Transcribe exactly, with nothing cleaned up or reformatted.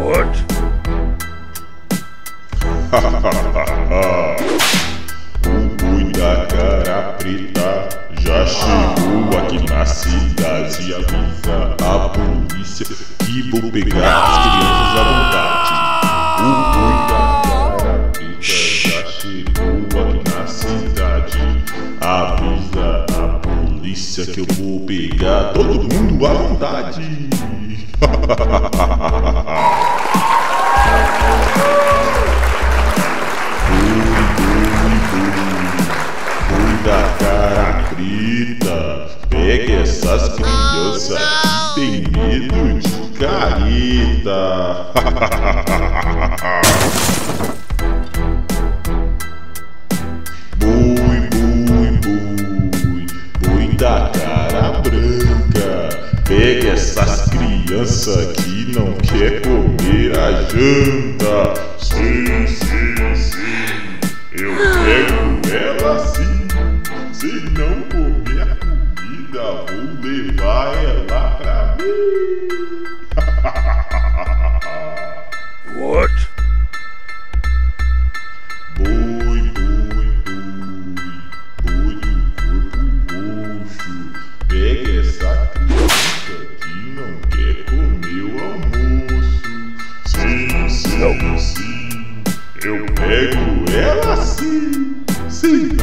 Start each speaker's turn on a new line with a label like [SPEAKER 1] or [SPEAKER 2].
[SPEAKER 1] What?
[SPEAKER 2] O boi da cara preta já chegou aqui na cidade e avisa a polícia que vou pegar as crianças à vontade. O boi da cara preta já chegou aqui na cidade, avisa a polícia que eu vou pegar todo mundo à vontade. Boi da cara preta, pega essas crianças que tem medo de careta. Boi, boi, boi, boi da cara branca, pega essas crianças que não quer comer a janta. Sim, sim, sim, eu pego ela sim. Se não comer a comida, vou levar ela pra mim.
[SPEAKER 1] What?
[SPEAKER 2] Boi, boi, boi, boi do corpo roxo, pega essa criança que não quer comer o almoço. Sim, sim, sim, eu pego ela sim. Sim,